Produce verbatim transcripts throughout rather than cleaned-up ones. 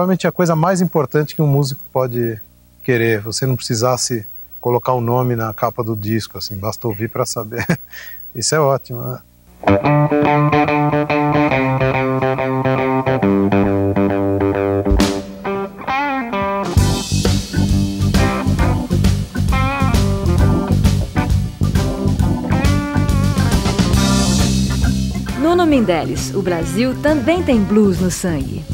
provavelmente a coisa mais importante que um músico pode querer. Você não precisasse colocar o nome na capa do disco, assim, basta ouvir para saber. Isso é ótimo, né? Nuno Mendeles, o Brasil também tem blues no sangue.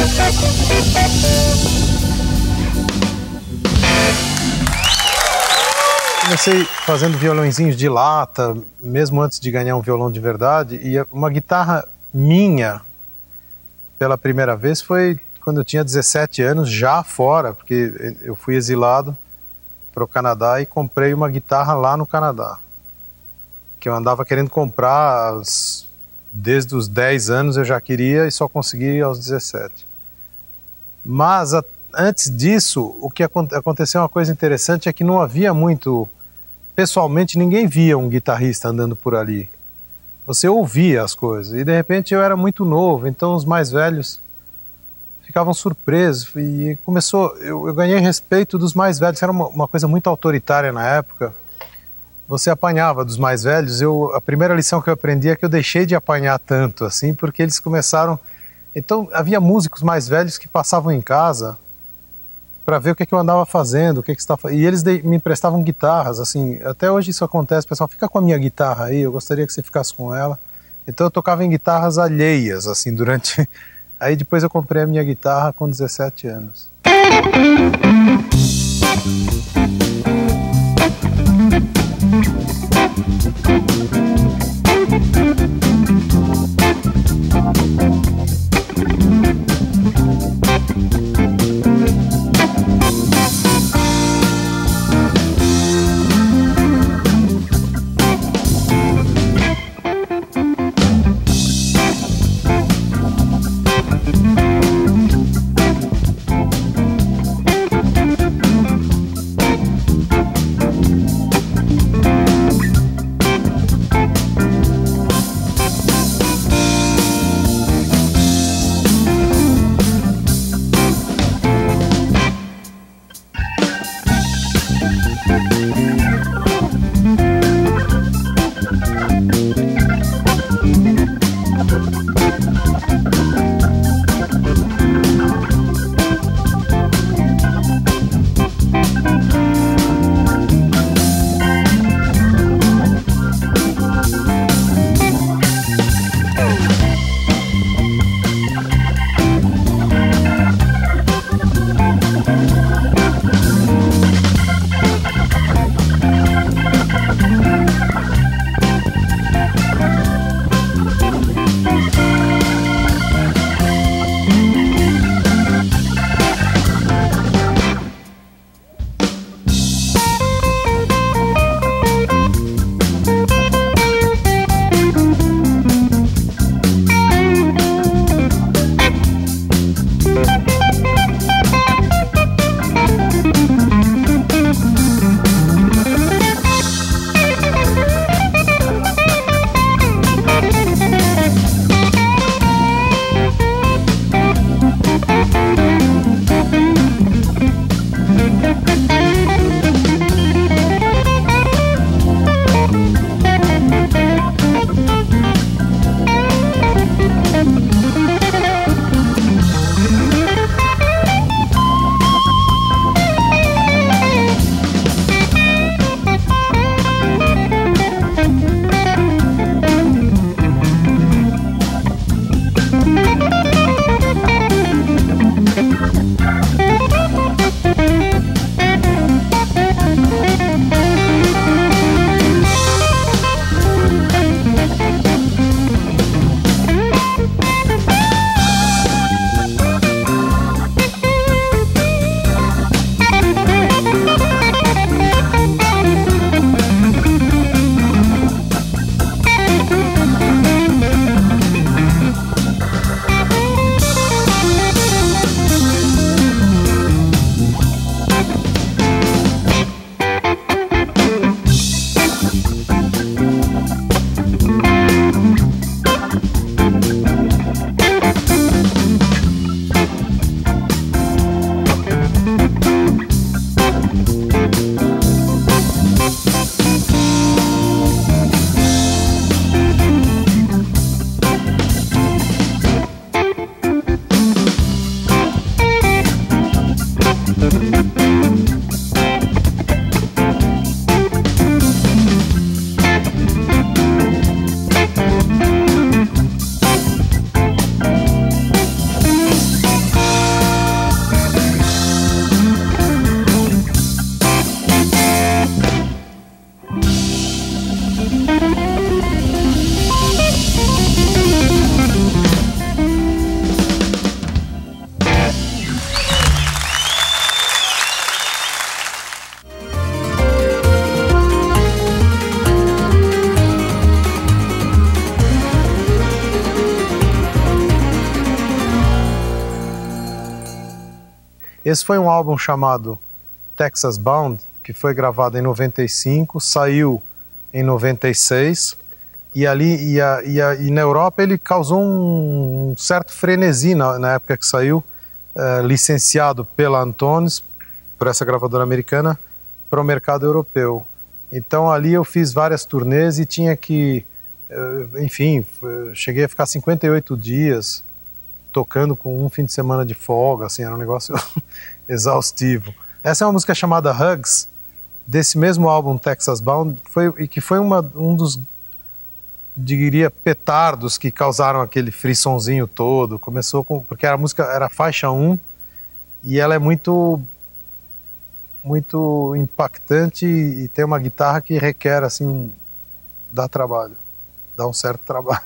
Comecei fazendo violãozinhos de lata, mesmo antes de ganhar um violão de verdade, e uma guitarra minha, pela primeira vez, foi quando eu tinha dezessete anos, já fora, porque eu fui exilado para o Canadá e comprei uma guitarra lá no Canadá, que eu andava querendo comprar desde os dez anos, eu já queria e só consegui aos dezessete. Mas a, antes disso, o que aconteceu, uma coisa interessante, é que não havia muito, pessoalmente ninguém via um guitarrista andando por ali. Você ouvia as coisas e de repente eu era muito novo, então os mais velhos ficavam surpresos e começou, eu, eu ganhei respeito dos mais velhos, era uma, uma coisa muito autoritária na época. Você apanhava dos mais velhos. Eu, a primeira lição que eu aprendi é que eu deixei de apanhar tanto assim, porque eles começaram, então havia músicos mais velhos que passavam em casa para ver o que, que eu andava fazendo, o que que estava, e eles de, me emprestavam guitarras, assim, até hoje isso acontece, pessoal, fica com a minha guitarra aí, eu gostaria que você ficasse com ela. Então eu tocava em guitarras alheias, assim, durante... Aí depois eu comprei a minha guitarra com dezessete anos. Esse foi um álbum chamado Texas Bound, que foi gravado em noventa e cinco, saiu em noventa e seis, e ali e, a, e, a, e na Europa ele causou um certo frenesi na, na época que saiu, uh, licenciado pela Antones, por essa gravadora americana, para o mercado europeu. Então ali eu fiz várias turnês e tinha que, uh, enfim, cheguei a ficar cinquenta e oito dias tocando com um fim de semana de folga, assim, era um negócio exaustivo. Essa é uma música chamada Hugs, desse mesmo álbum Texas Bound, foi, e que foi uma, um dos, diria, petardos que causaram aquele frissonzinho todo. Começou com, porque a música era faixa um, e ela é muito, muito impactante e tem uma guitarra que requer, assim, dá trabalho, dá um certo trabalho.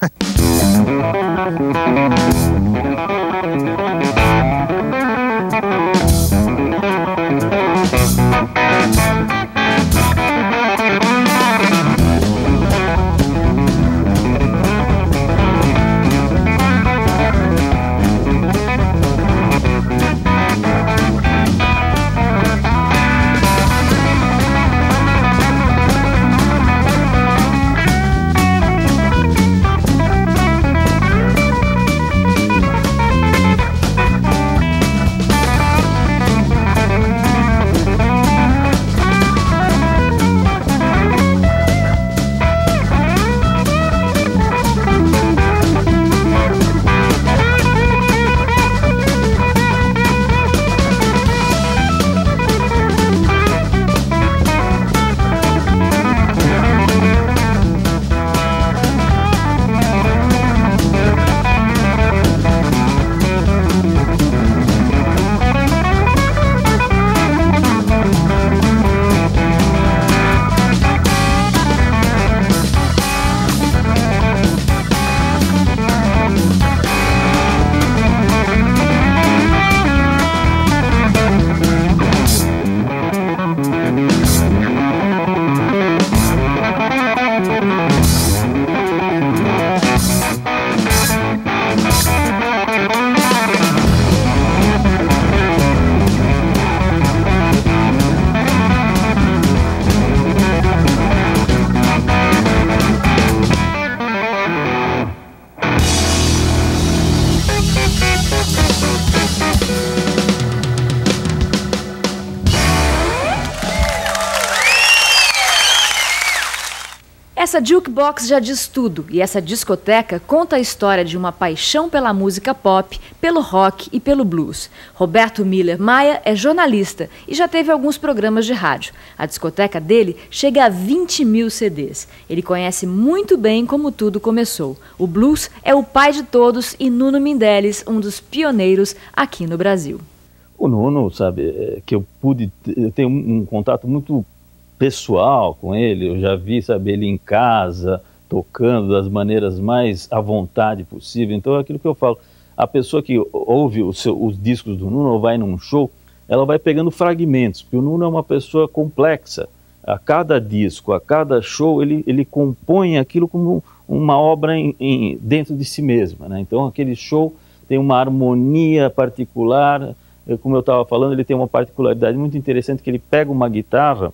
Essa jukebox já diz tudo, e essa discoteca conta a história de uma paixão pela música pop, pelo rock e pelo blues. Roberto Miller Maia é jornalista e já teve alguns programas de rádio. A discoteca dele chega a vinte mil C Ds. Ele conhece muito bem como tudo começou. O blues é o pai de todos e Nuno Mindeles, um dos pioneiros aqui no Brasil. O Nuno, sabe, que eu pude ter um, um contato muito pessoal com ele, eu já vi, sabe, ele em casa, tocando das maneiras mais à vontade possível. Então é aquilo que eu falo, a pessoa que ouve o seu, os discos do Nuno ou vai num show, ela vai pegando fragmentos, porque o Nuno é uma pessoa complexa. A cada disco, a cada show, ele, ele compõe aquilo como uma obra em, em, dentro de si mesma, né? Então aquele show tem uma harmonia particular, como eu estava falando, ele tem uma particularidade muito interessante, que ele pega uma guitarra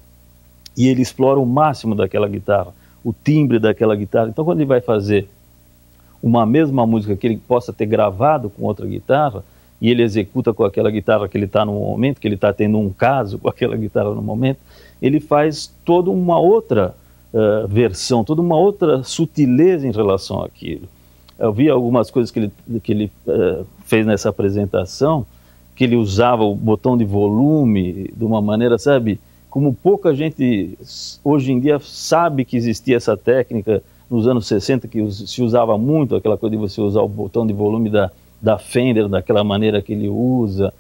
e ele explora o máximo daquela guitarra, o timbre daquela guitarra. Então, quando ele vai fazer uma mesma música que ele possa ter gravado com outra guitarra, e ele executa com aquela guitarra que ele está no momento, que ele está tendo um caso com aquela guitarra no momento, ele faz toda uma outra uh, versão, toda uma outra sutileza em relação àquilo. Eu vi algumas coisas que ele, que ele uh, fez nessa apresentação, que ele usava o botão de volume de uma maneira, sabe, como pouca gente hoje em dia sabe que existia essa técnica nos anos sessenta, que se usava muito, aquela coisa de você usar o botão de volume da, da Fender, daquela maneira que ele usa.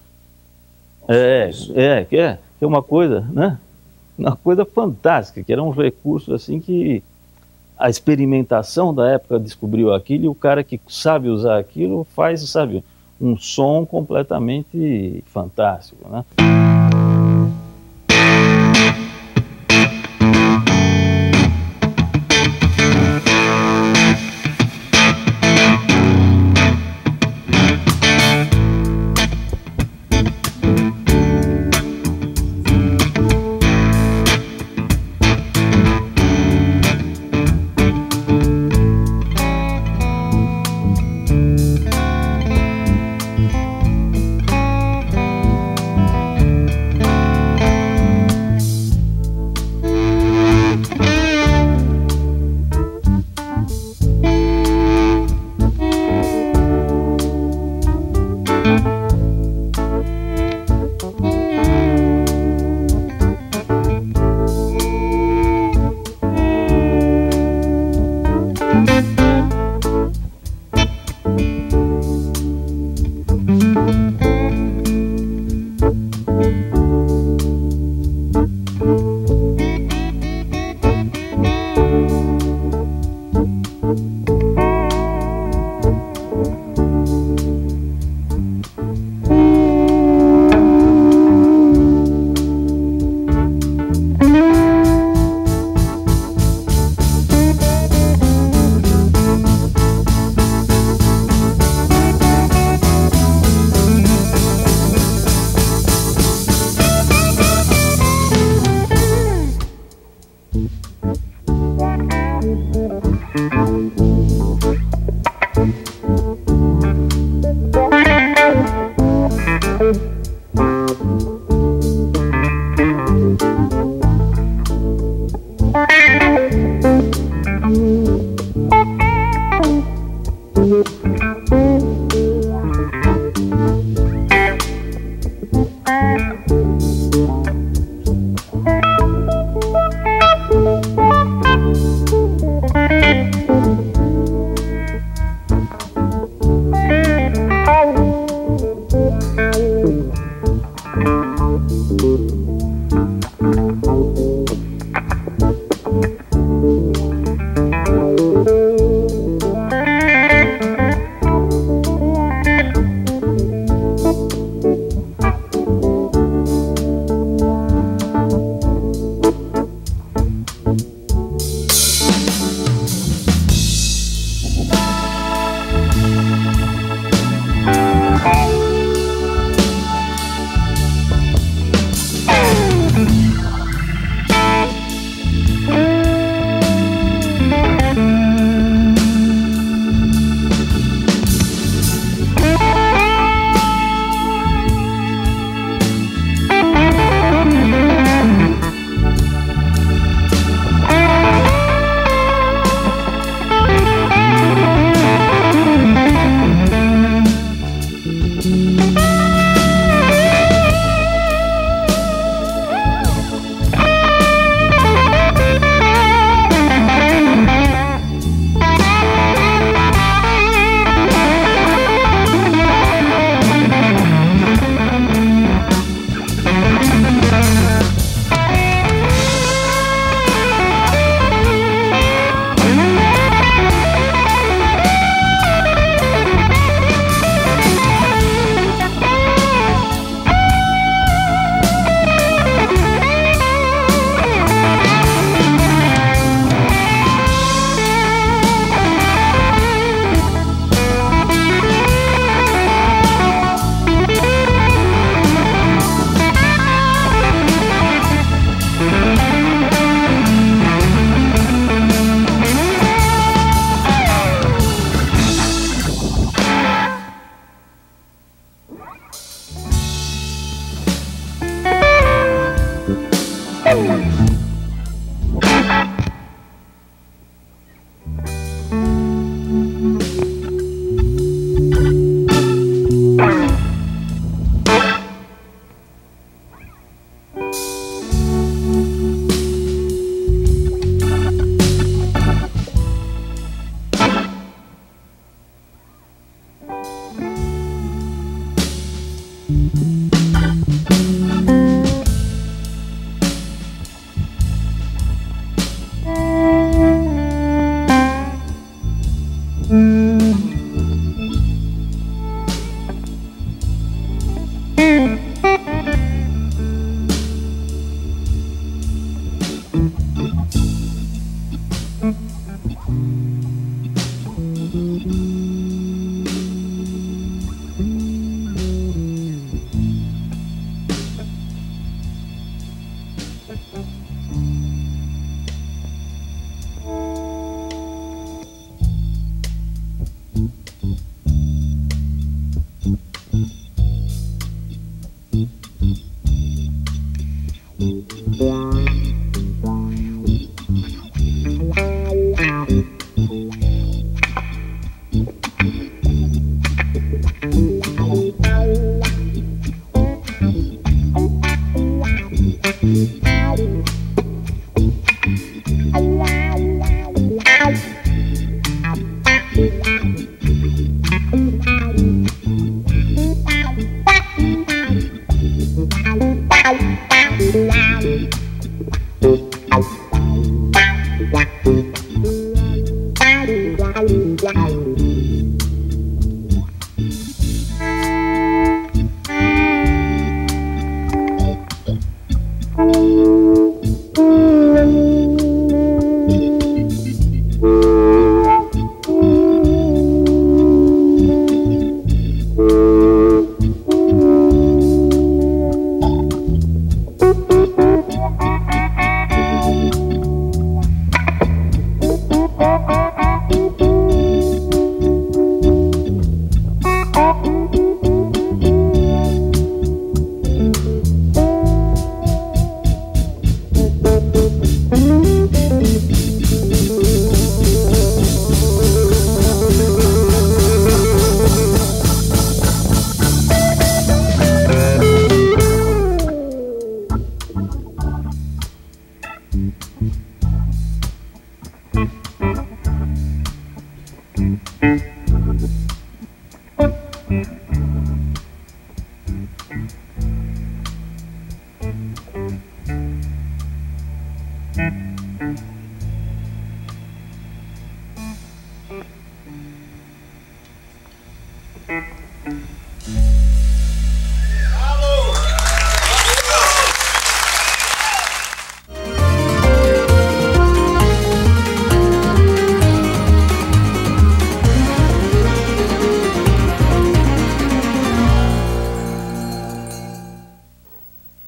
É, é, que é, é uma coisa, né? Uma coisa fantástica, que era um recurso assim que a experimentação da época descobriu aquilo, e o cara que sabe usar aquilo faz, sabe, um som completamente fantástico, né?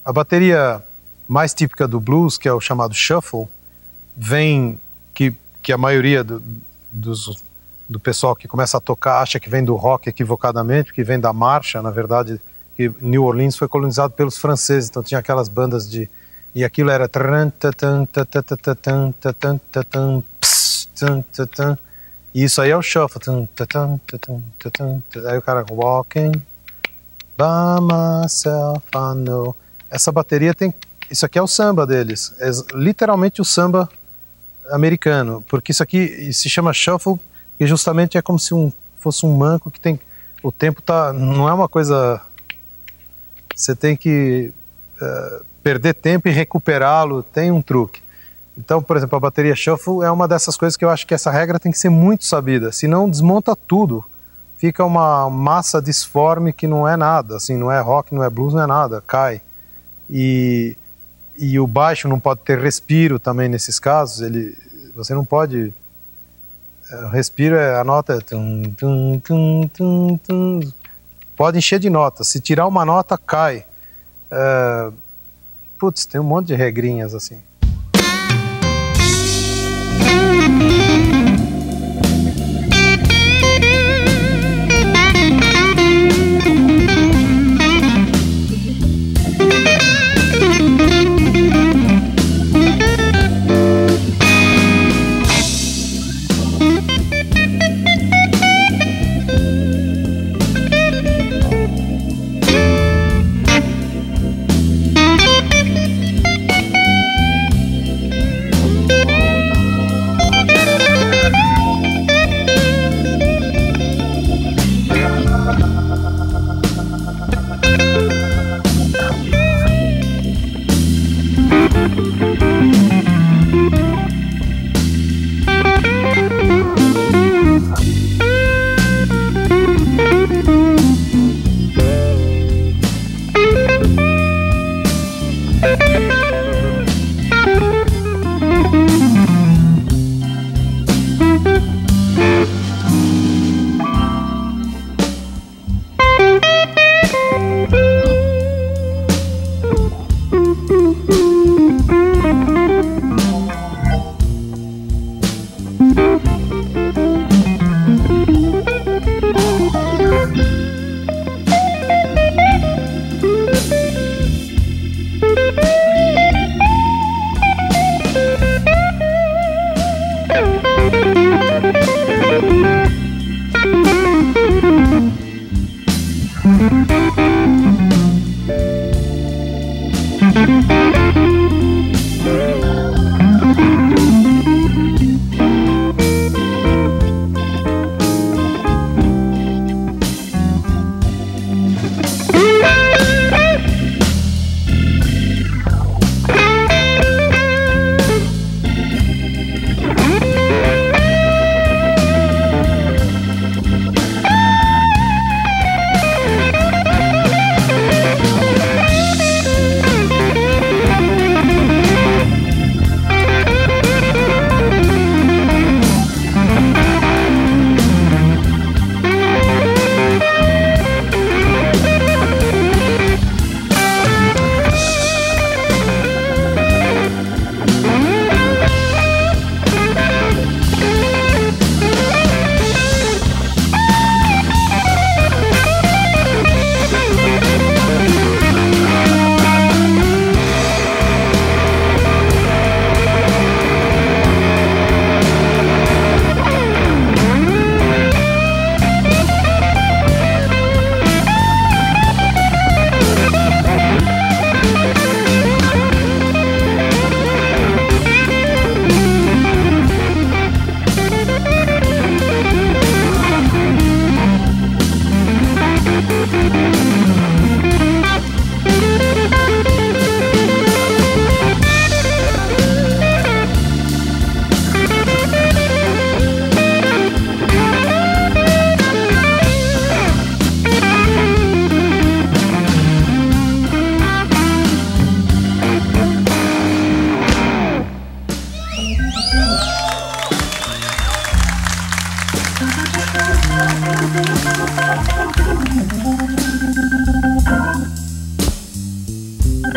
A bateria mais típica do blues, que é o chamado shuffle, vem, que, que a maioria do, dos, do pessoal que começa a tocar acha que vem do rock equivocadamente, que vem da marcha, na verdade, que New Orleans foi colonizado pelos franceses, então tinha aquelas bandas de... E aquilo era... E isso aí é o shuffle. Aí o cara... Walking by myself, I know. Essa bateria tem... Isso aqui é o samba deles. É literalmente o samba americano. Porque isso aqui se chama shuffle, e justamente é como se um, fosse um manco que tem... O tempo tá... Não é uma coisa... Você tem que uh, perder tempo e recuperá-lo, tem um truque. Então, por exemplo, a bateria shuffle é uma dessas coisas que eu acho que essa regra tem que ser muito sabida, senão desmonta tudo. Fica uma massa disforme que não é nada, assim, não é rock, não é blues, não é nada, cai. E, e o baixo não pode ter respiro também nesses casos, ele, você não pode... O respiro, é, a nota é... Tum, tum, tum, tum, tum. Pode encher de notas. Se tirar uma nota, cai. Uh, putz, tem um monte de regrinhas assim.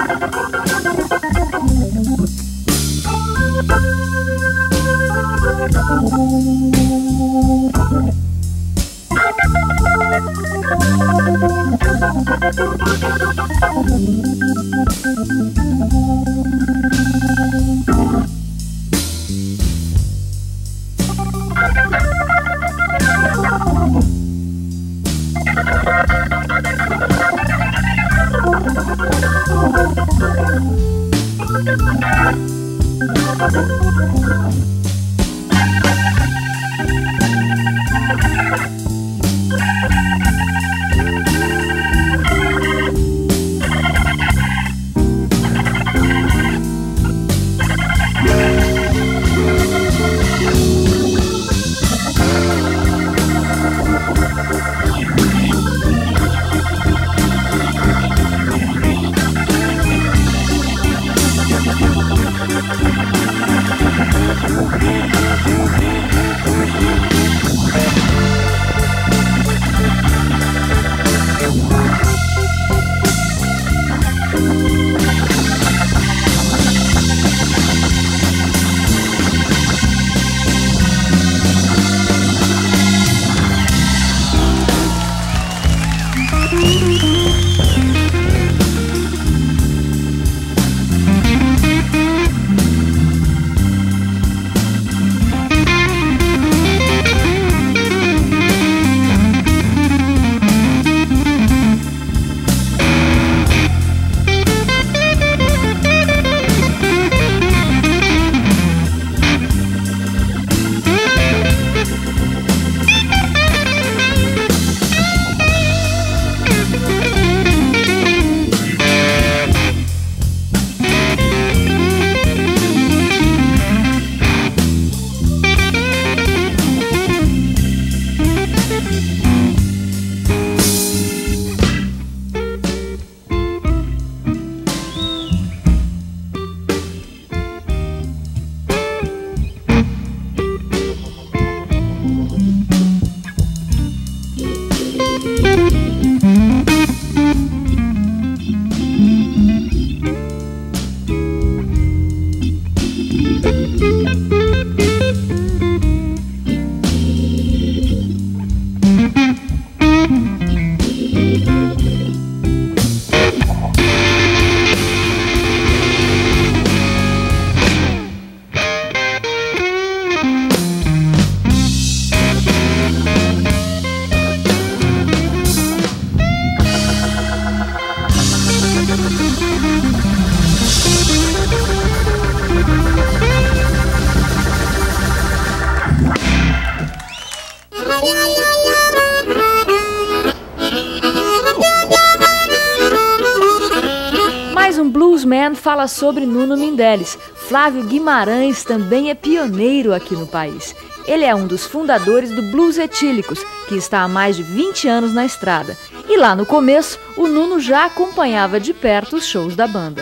Bluesman fala sobre Nuno Mindeles. Flávio Guimarães também é pioneiro aqui no país. Ele é um dos fundadores do Blues Etílicos, que está há mais de vinte anos na estrada. E lá no começo, o Nuno já acompanhava de perto os shows da banda.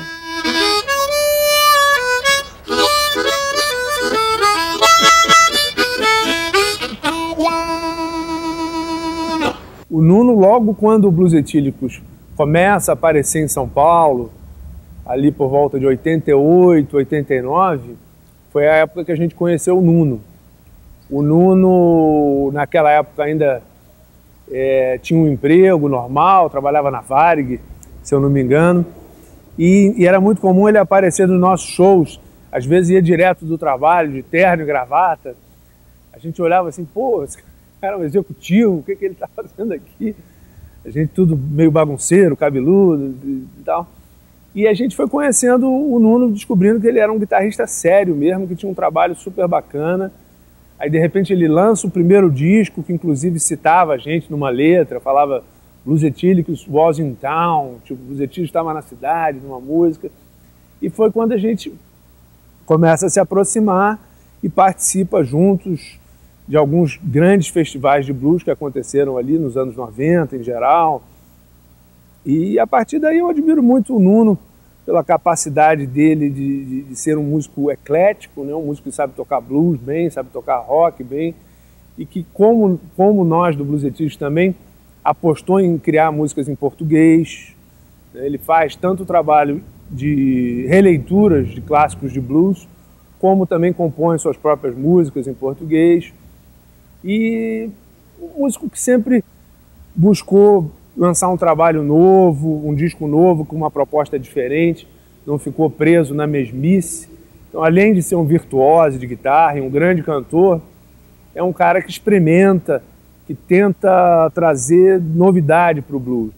O Nuno, logo quando o Blues Etílicos começa a aparecer em São Paulo, ali por volta de oitenta e oito, oitenta e nove, foi a época que a gente conheceu o Nuno. O Nuno, naquela época, ainda é, tinha um emprego normal, trabalhava na Varig, se eu não me engano, e, e era muito comum ele aparecer nos nossos shows. Às vezes ia direto do trabalho, de terno e gravata. A gente olhava assim, pô, esse cara é um executivo, o que, que ele está fazendo aqui? A gente tudo meio bagunceiro, cabeludo e tal. E a gente foi conhecendo o Nuno, descobrindo que ele era um guitarrista sério mesmo, que tinha um trabalho super bacana. Aí, de repente, ele lança o primeiro disco, que inclusive citava a gente numa letra, falava Blues Etílicos was in town, tipo, Blues Etílicos estava na cidade, numa música. E foi quando a gente começa a se aproximar e participa juntos de alguns grandes festivais de blues que aconteceram ali nos anos noventa, em geral. E a partir daí eu admiro muito o Nuno pela capacidade dele de, de, de ser um músico eclético, né? Um músico que sabe tocar blues bem, sabe tocar rock bem, e que, como, como nós do Blues Etílicos também, apostou em criar músicas em português. Ele faz tanto trabalho de releituras de clássicos de blues, como também compõe suas próprias músicas em português. E um músico que sempre buscou lançar um trabalho novo, um disco novo com uma proposta diferente, não ficou preso na mesmice. Então, além de ser um virtuoso de guitarra e um grande cantor, é um cara que experimenta, que tenta trazer novidade para o blues.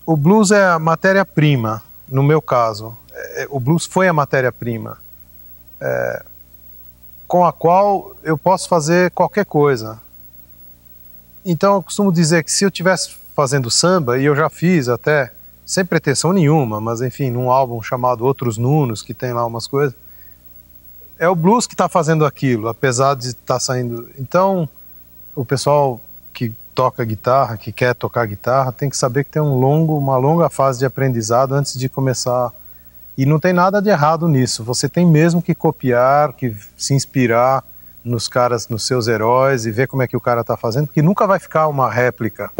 o blues é a matéria-prima, no meu caso. É, o blues foi a matéria-prima, é, com a qual eu posso fazer qualquer coisa. Então eu costumo dizer que se eu estivesse fazendo samba, e eu já fiz até, sem pretensão nenhuma, mas enfim, num álbum chamado Outros Nunos, que tem lá umas coisas, é o blues que está fazendo aquilo, apesar de estar tá saindo... Então, o pessoal que toca guitarra, que quer tocar guitarra, tem que saber que tem um longo, uma longa fase de aprendizado antes de começar. E não tem nada de errado nisso. Você tem mesmo que copiar, que se inspirar nos caras, nos seus heróis e ver como é que o cara está fazendo, porque nunca vai ficar uma réplica.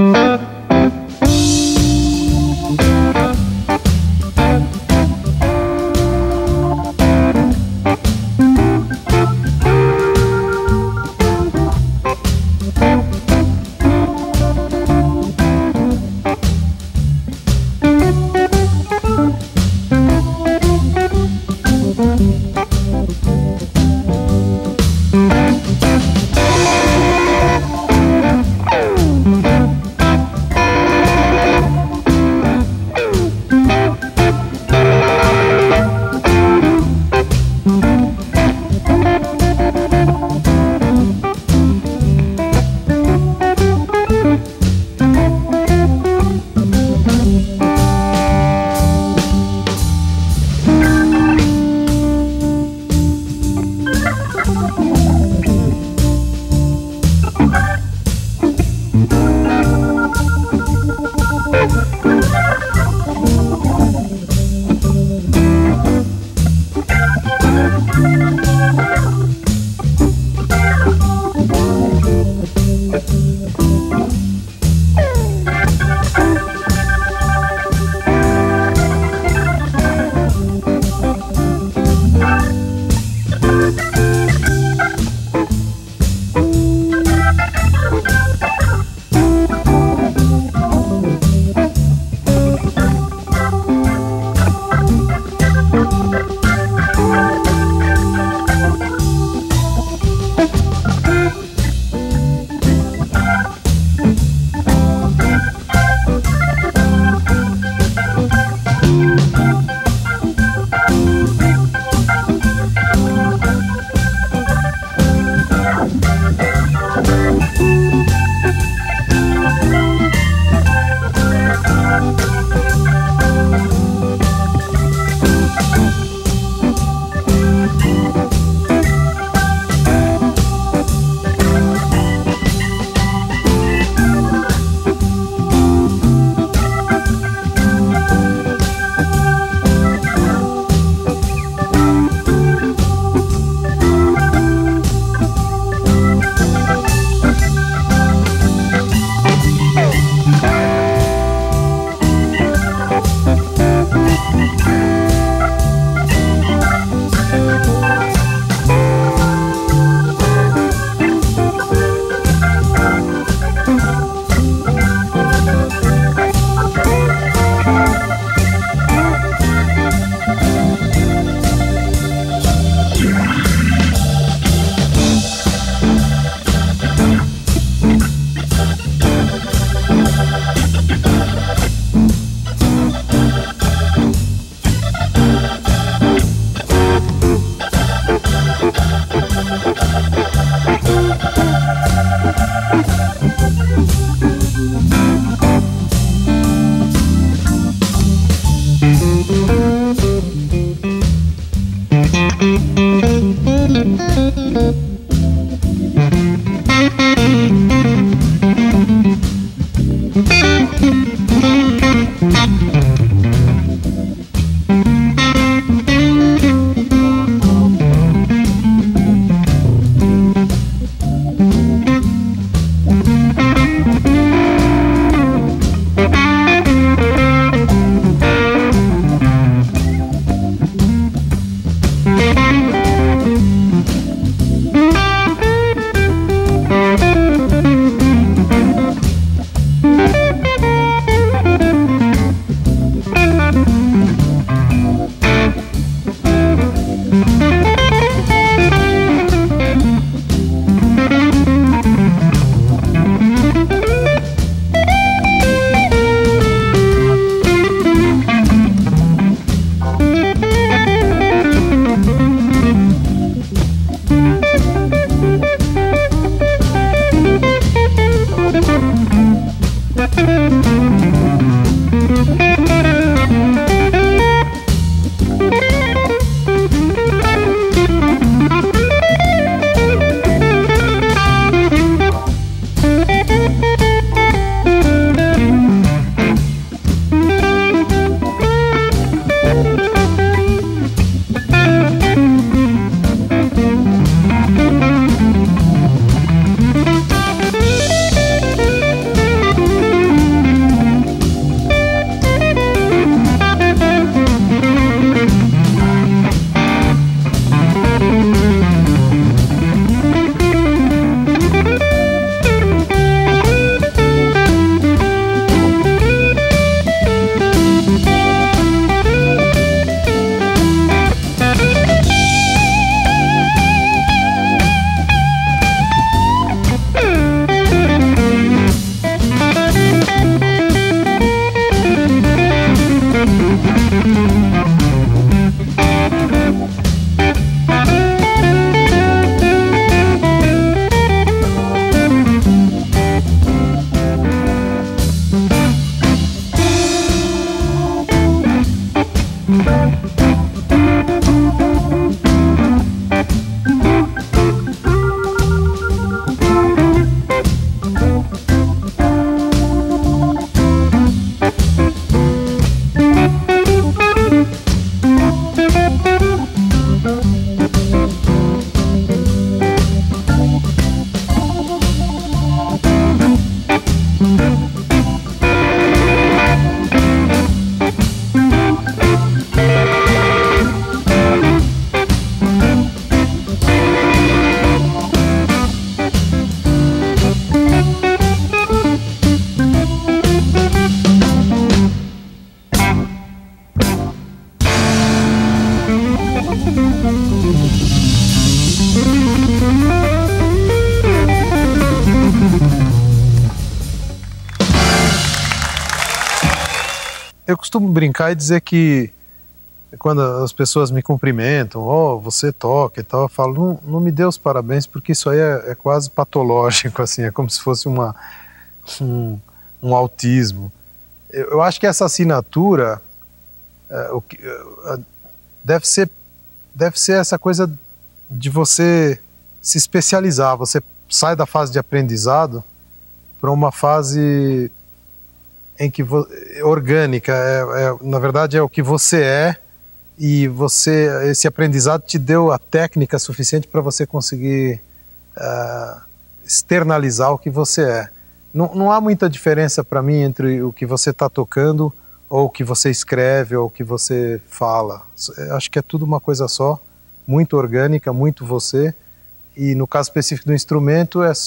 Eu costumo brincar e dizer que quando as pessoas me cumprimentam, oh, você toca e tal, eu falo, não, não me dê os parabéns, porque isso aí é, é quase patológico, assim, é como se fosse uma, um, um autismo. Eu, eu acho que essa assinatura é, o que, é, deve ser, deve ser essa coisa de você se especializar, você sai da fase de aprendizado para uma fase em que orgânica, é, é, na verdade é o que você é, e você, esse aprendizado te deu a técnica suficiente para você conseguir uh, externalizar o que você é. Não, não há muita diferença para mim entre o que você está tocando ou o que você escreve ou o que você fala. Acho que é tudo uma coisa só, muito orgânica, muito você, e no caso específico do instrumento, é,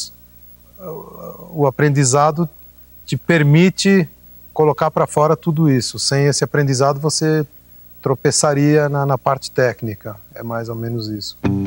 o aprendizado te permite colocar para fora tudo isso. Sem esse aprendizado você tropeçaria na, na parte técnica. É mais ou menos isso.